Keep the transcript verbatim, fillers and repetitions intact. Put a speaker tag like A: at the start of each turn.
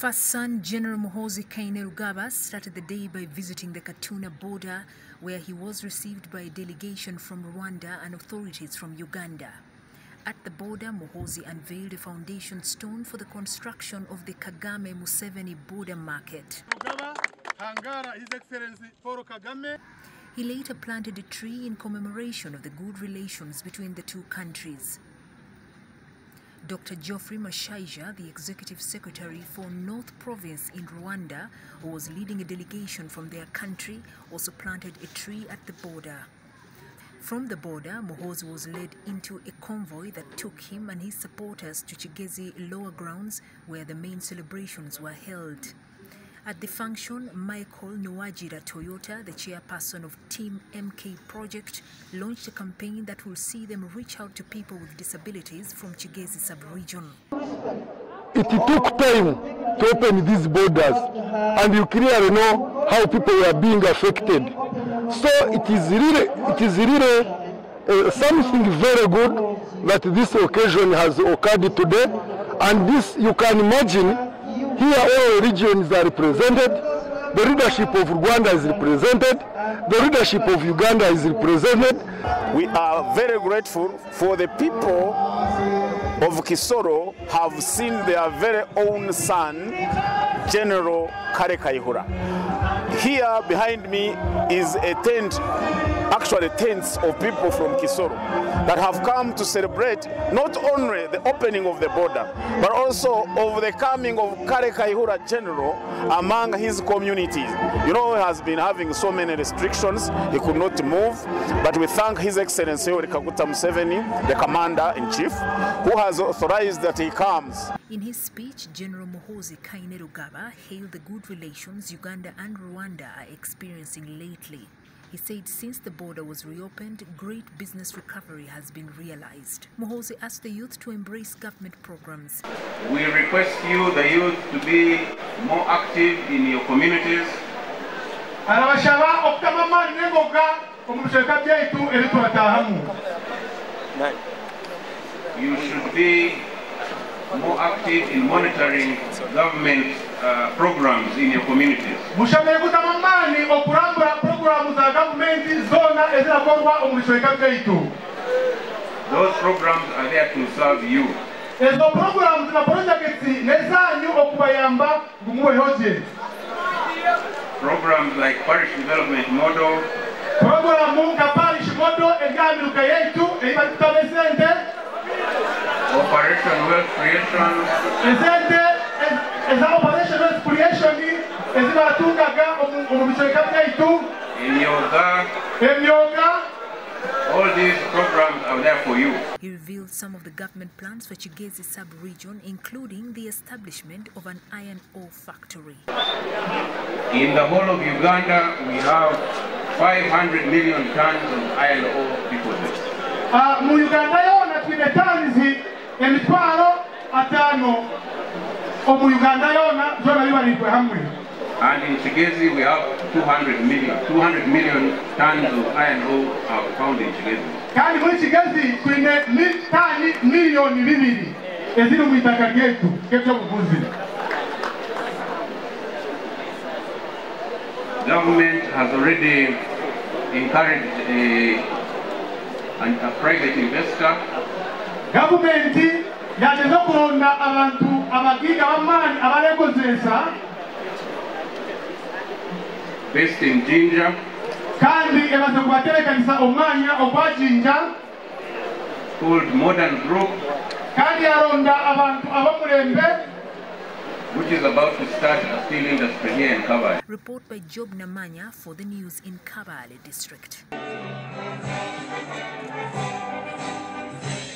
A: First son, General Muhoozi Kainerugaba, started the day by visiting the Katuna border, where he was received by a delegation from Rwanda and authorities from Uganda. At the border, Muhoozi unveiled a foundation stone for the construction of the Kagame Museveni border market.
B: His Excellency Paul Kagame.
A: He later planted a tree in commemoration of the good relations between the two countries. Doctor Geoffrey Mashaija, the Executive Secretary for North Province in Rwanda, who was leading a delegation from their country, also planted a tree at the border. From the border, Muhoozi was led into a convoy that took him and his supporters to Kigezi Lower Grounds, where the main celebrations were held. At the function, Michael Nwajira Toyota, the chairperson of Team M K Project, launched a campaign that will see them reach out to people with disabilities from Kigezi sub-region.
C: It took time to open these borders, and you clearly know how people were being affected. So it is really, it is really uh, something very good that this occasion has occurred today, and this, you can imagine, here all regions are represented, the leadership of Rwanda is represented, the leadership of Uganda is represented.
D: We are very grateful for the people of Kisoro have seen their very own son, General Kale Kayihura. Here behind me is a tent, actually tents of people from Kisoro that have come to celebrate not only the opening of the border, but also of the coming of Kale Kayihura General among his communities. You know, he has been having so many restrictions, he could not move, but we thank His Excellency Yoweri Kaguta Museveni, the Commander-in-Chief, who has authorized that he comes.
A: In his speech, General Muhoozi Kainerugaba hailed the good relations Uganda and Rwanda are experiencing lately. He said since the border was reopened, great business recovery has been realized. Muhoozi asked the youth to embrace government programs.
E: We request you, the youth, to be more active in your communities. You should be more active in monitoring government uh, programs in your communities. Those programs are there to serve you. Programs like Parish Development Model, Operation Wealth Creation, in yoga, all these programs are there for you.
A: He revealed some of the government plans for Kigezi sub-region, including the establishment of an iron ore factory.
E: In the whole of Uganda, we have five hundred million tons of iron ore deposits. And in Kigezi, we have two hundred million, two hundred million tons of iron ore are found in Kigezi. Government has already encouraged a, a private investor.
B: Government yageze kulonda abantu abagiga b'amaanyi abalekozesa
E: based in Jinja,
B: kandi ebaze kubaterekanisa omwanya ogwa Jinja
E: called Modern Group,
B: kandi alonda abantu abamulembe,
E: which is about to start a steel industry here in Kabale.
A: Report by Job Namanya for the news in Kabale district.